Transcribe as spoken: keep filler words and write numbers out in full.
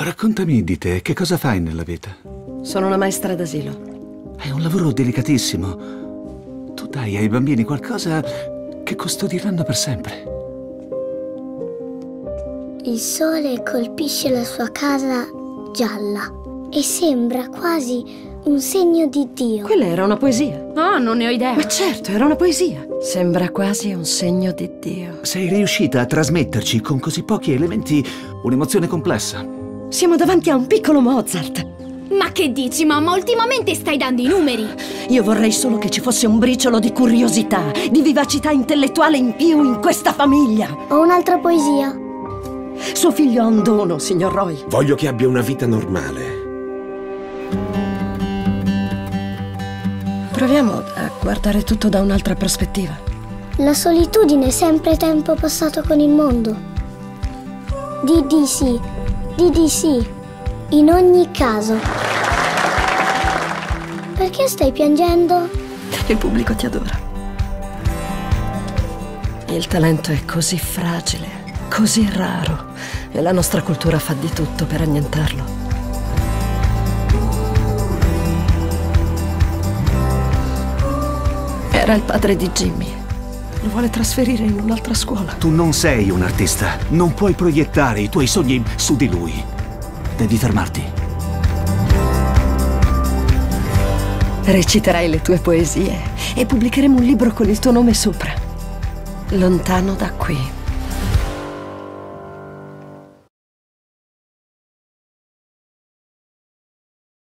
Raccontami di te, che cosa fai nella vita? Sono una maestra d'asilo. È un lavoro delicatissimo. Tu dai ai bambini qualcosa che custodiranno per sempre. Il sole colpisce la sua casa gialla e sembra quasi un segno di Dio. Quella era una poesia. Oh, non ne ho idea. Ma certo, era una poesia. Sembra quasi un segno di Dio. Sei riuscita a trasmetterci con così pochi elementi un'emozione complessa. Siamo davanti a un piccolo Mozart. Ma che dici, mamma? Ultimamente stai dando i numeri. Io vorrei solo che ci fosse un briciolo di curiosità, di vivacità intellettuale in più in questa famiglia. Ho un'altra poesia. Suo figlio ha un dono, signor Roy. Voglio che abbia una vita normale. Proviamo a guardare tutto da un'altra prospettiva. La solitudine è sempre tempo passato con il mondo. Di di sì, di di sì, in ogni caso. Perché stai piangendo? Il pubblico ti adora. Il talento è così fragile, così raro, e la nostra cultura fa di tutto per annientarlo. Era il padre di Jimmy. Lo vuole trasferire in un'altra scuola. Tu non sei un artista. Non puoi proiettare i tuoi sogni su di lui. Devi fermarti. Reciterai le tue poesie e pubblicheremo un libro con il tuo nome sopra. Lontano da qui.